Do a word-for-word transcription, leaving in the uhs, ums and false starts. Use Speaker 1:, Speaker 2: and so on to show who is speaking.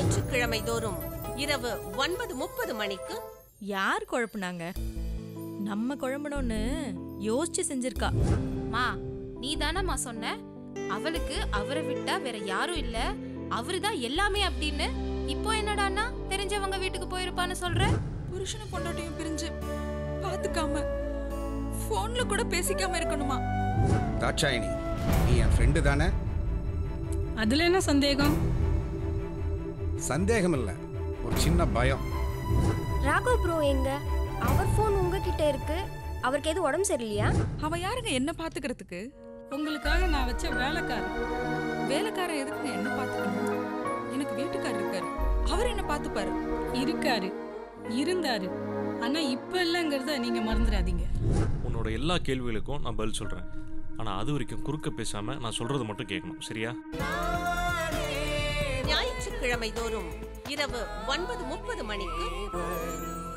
Speaker 1: ஞாயிற்றுக்கிழமை தோறும் இரவு ஒன்பது முப்பது மணிக்கு.
Speaker 2: யார் குழப்புனாங்க? நம்ம குழம்பணும்னு யோசிச்சு செஞ்சிருக்கா.
Speaker 3: மா நீ தானம்மா சொன்ன அவளுக்கு அவரை விட்டா வேற யாரும் இல்ல, அவருதான் எல்லாமே அப்படின்னு. இப்போ என்னடான்னா தெரிஞ்சவங்க வீட்டுக்கு போயிருப்பான்னு சொல்ற.
Speaker 4: புருஷனை பொண்டாட்டியும் பிரிஞ்சு பாத்துக்காம போன்ல கூட பேசிக்காம இருக்கணுமா?
Speaker 5: தாட்சாயினி, நீ என் ஃப்ரெண்டு தானே?
Speaker 6: அதுல என்ன சந்தேகம்?
Speaker 5: சந்தேகம் இல்லை, ஒரு சின்ன பயம்.
Speaker 7: ராகவ் ப்ரோ எங்க? அவர் ஃபோன் உங்ககிட்ட இருக்கு. அவருக்கு எது உடம்பு சரியில்லையா?
Speaker 4: அவ யாருங்க என்ன பாத்துக்கிறதுக்கு?
Speaker 6: உங்களுக்காக நான் வச்ச வேலைக்காரன்.
Speaker 4: வேலைக்காரன் எதுக்குங்க என்ன பாத்துக்கணும்? எனக்கு வீட்டுக்காரர் இருக்காரு, அவர் என்ன பாத்துப்பாரு.
Speaker 6: இருக்காரு, இருந்தாரு, ஆனா இப்ப இல்லைங்கிறத நீங்க மறந்துடாதீங்க.
Speaker 8: உன்னோட எல்லா கேள்விகளுக்கும் நான் பதில் சொல்றேன். ஆனா அது வரைக்கும் குறுக்க பேசாம நான் சொல்றது மட்டும் கேட்கணும், சரியா?
Speaker 1: ஞாயிற்றுக்கிழமை தோறும் இரவு ஒன்பது முப்பது மணிக்கு.